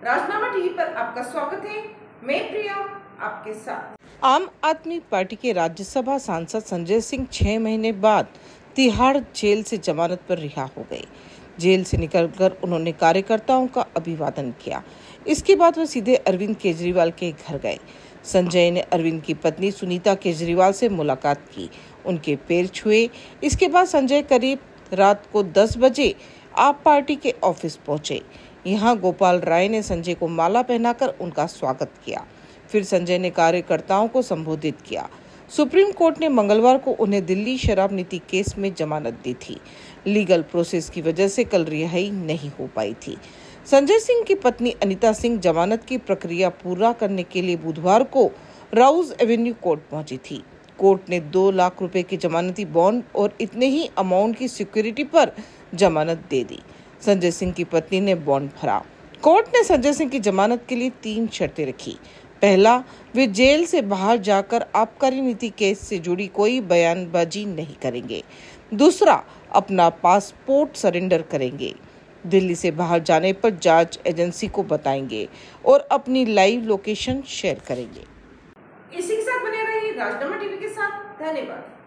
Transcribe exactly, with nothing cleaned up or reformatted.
राजनामा TV पर आपका स्वागत है। मैं प्रिया आपके साथ। आम आदमी पार्टी के राज्यसभा सांसद संजय सिंह छह महीने बाद तिहाड़ जेल से जमानत पर रिहा हो गए। जेल से निकलकर उन्होंने कार्यकर्ताओं का अभिवादन किया। इसके बाद वह सीधे अरविंद केजरीवाल के घर गए। संजय ने अरविंद की पत्नी सुनीता केजरीवाल से मुलाकात की, उनके पैर छुए। इसके बाद संजय करीब रात को दस बजे आप पार्टी के ऑफिस पहुंचे। यहां गोपाल राय ने संजय को माला पहनाकर उनका स्वागत किया। फिर संजय ने कार्यकर्ताओं को संबोधित किया। सुप्रीम कोर्ट ने मंगलवार को उन्हें दिल्ली शराब नीति केस में जमानत दी थी। लीगल प्रोसेस की वजह से कल रिहाई नहीं हो पाई थी। संजय सिंह की पत्नी अनीता सिंह जमानत की प्रक्रिया पूरा करने के लिए बुधवार को राउज एवेन्यू कोर्ट पहुंची थी। कोर्ट ने दो लाख रुपए की जमानती बॉन्ड और इतने ही अमाउंट की सिक्योरिटी पर जमानत दे दी। संजय सिंह की पत्नी ने बॉन्ड भरा। कोर्ट ने संजय सिंह की जमानत के लिए तीन शर्तें रखी। पहला, वे जेल से बाहर जाकर आबकारी नीति केस से जुड़ी कोई बयानबाजी नहीं करेंगे। दूसरा, अपना पासपोर्ट सरेंडर करेंगे, दिल्ली से बाहर जाने पर जांच एजेंसी को बताएंगे और अपनी लाइव लोकेशन शेयर करेंगे। इसी के साथ बने रहिए राजनामा टीवी के साथ। धन्यवाद।